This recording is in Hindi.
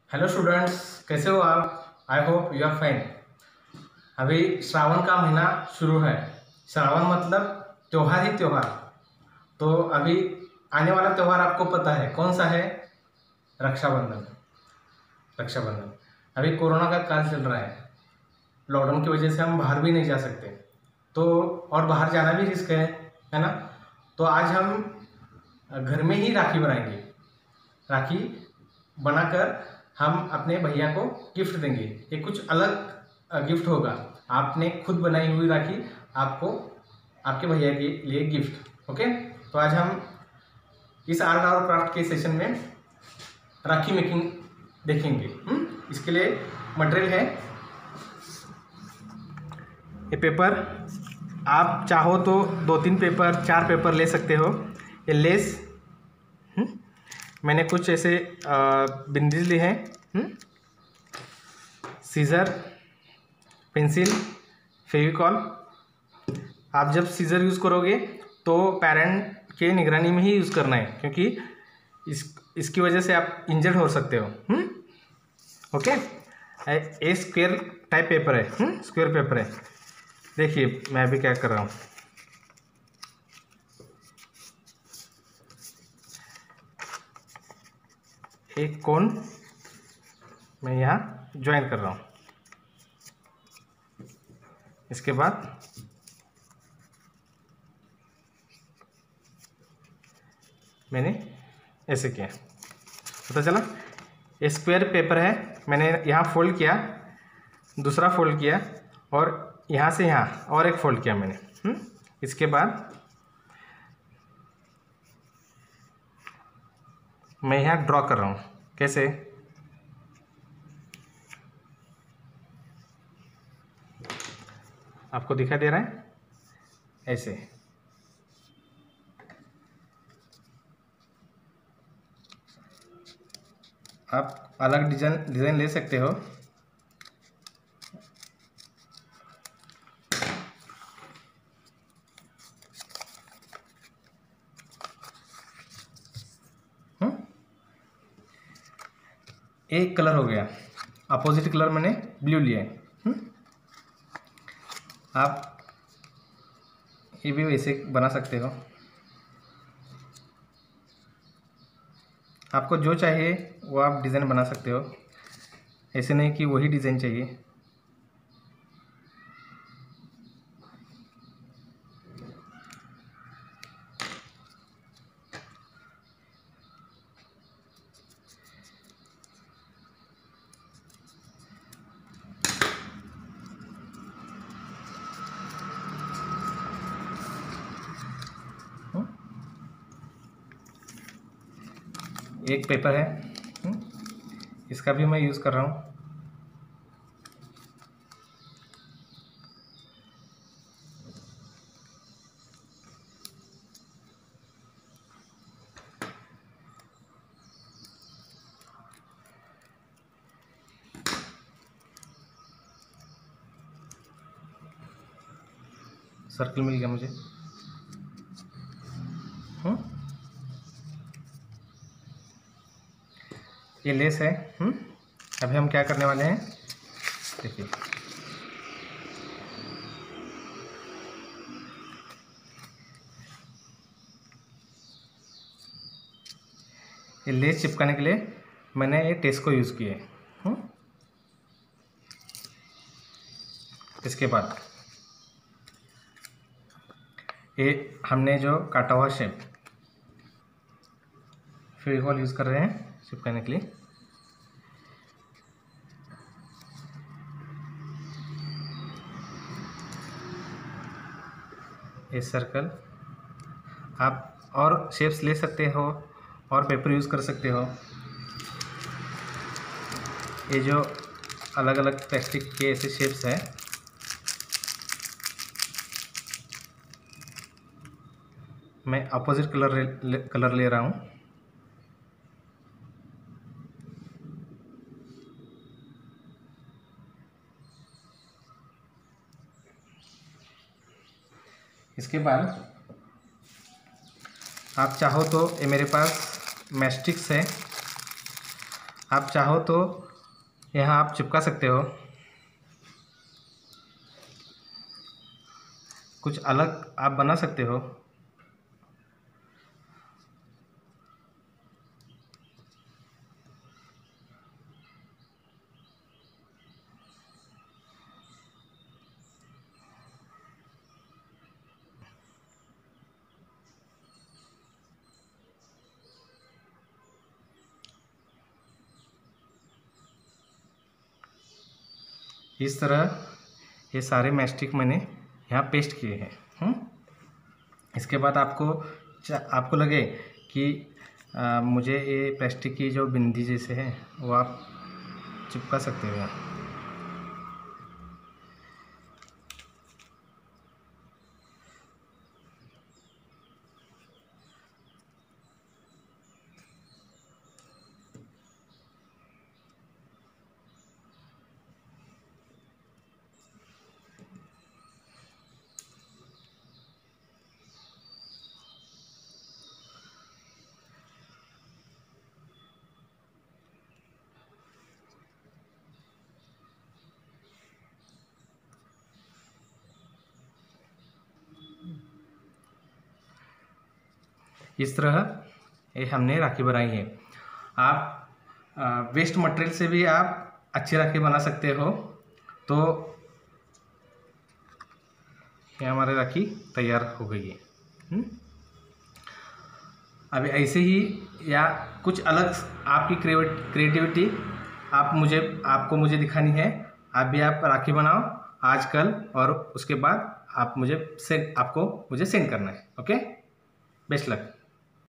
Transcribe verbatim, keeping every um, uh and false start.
हेलो स्टूडेंट्स, कैसे हो आप? I hope you are fine. अभी श्रावण का महीना शुरू है। श्रावण मतलब त्योहार ही त्योहार। तो अभी आने वाला त्योहार आपको पता है कौन सा है? रक्षाबंधन। रक्षाबंधन अभी कोरोना का काल चल रहा है। लॉकडाउन की वजह से हम बाहर भी नहीं जा सकते, तो और बाहर जाना भी रिस्क है है ना। तो आज हम घर में ही राखी बनाएंगे। राखी बनाकर हम अपने भैया को गिफ्ट देंगे। ये कुछ अलग गिफ्ट होगा। आपने खुद बनाई हुई राखी आपको आपके भैया के लिए गिफ्ट। ओके, तो आज हम इस आर्ट और क्राफ्ट के सेशन में राखी मेकिंग देखेंगे। हुँ? इसके लिए मटेरियल है ये पेपर। आप चाहो तो दो तीन पेपर चार पेपर ले सकते हो। ये लेस, हुँ? मैंने कुछ ऐसे बिंदीज लिए हैं, सीज़र, पेंसिल, फेविकॉल। आप जब सीज़र यूज़ करोगे तो पेरेंट के निगरानी में ही यूज़ करना है, क्योंकि इस इसकी वजह से आप इंजर्ड हो सकते हो। Hmm? Okay, a square type paper है, हुँ? स्क्वायर पेपर है। देखिए मैं अभी क्या कर रहा हूँ। एक कोन मैं यहाँ ज्वाइन कर रहा हूँ। इसके बाद मैंने ऐसे किया, पता चला। ये स्क्वायर पेपर है, मैंने यहाँ फोल्ड किया, दूसरा फोल्ड किया, और यहाँ से यहाँ और एक फोल्ड किया मैंने। हुँ? इसके बाद मैं यहाँ ड्रॉ कर रहा हूँ। कैसे? आपको दिखाई दे रहा है? ऐसे। आप अलग डिजाइन डिज़ाइन ले सकते हो। हुँ? एक कलर हो गया, अपोजिट कलर मैंने ब्लू लिया है। हुँ? आप ये भी वैसे बना सकते हो। आपको जो चाहिए वो आप डिज़ाइन बना सकते हो, ऐसे नहीं कि वही डिज़ाइन चाहिए। एक पेपर है, इसका भी मैं यूज़ कर रहा हूँ। सर्कल मिल गया मुझे। हुँ? ये लेस है। हुँ? अभी हम क्या करने वाले हैं, देखिए। ये लेस चिपकाने के लिए मैंने ये टेस्को यूज़ किए। हुँ? इसके बाद ये हमने जो काटा हुआ शेप फेविकॉल यूज़ कर रहे हैं चिपकाने के लिए। ये सर्कल आप और शेप्स ले सकते हो और पेपर यूज़ कर सकते हो। ये जो अलग अलग प्लास्टिक के ऐसे शेप्स हैं, मैं अपोजिट कलर कलर ले रहा हूँ। इसके बाद आप चाहो तो ये मेरे पास मैस्टिक्स है, आप चाहो तो यहाँ आप चिपका सकते हो, कुछ अलग आप बना सकते हो। इस तरह ये सारे मैस्टिक मैंने यहाँ पेस्ट किए हैं। हम्म इसके बाद आपको आपको लगे कि आ, मुझे ये प्लास्टिक की जो बिंदी जैसे है वो आप चिपका सकते हो। इस तरह ये हमने राखी बनाई है। आप वेस्ट मटेरियल से भी आप अच्छी राखी बना सकते हो। तो ये हमारी राखी तैयार हो गई है। हुँ? अभी ऐसे ही या कुछ अलग आपकी क्रिएटिविटी आप मुझे आपको मुझे दिखानी है। आप भी आप राखी बनाओ आजकल, और उसके बाद आप मुझे सेंड आपको मुझे सेंड करना है। Okay, best luck.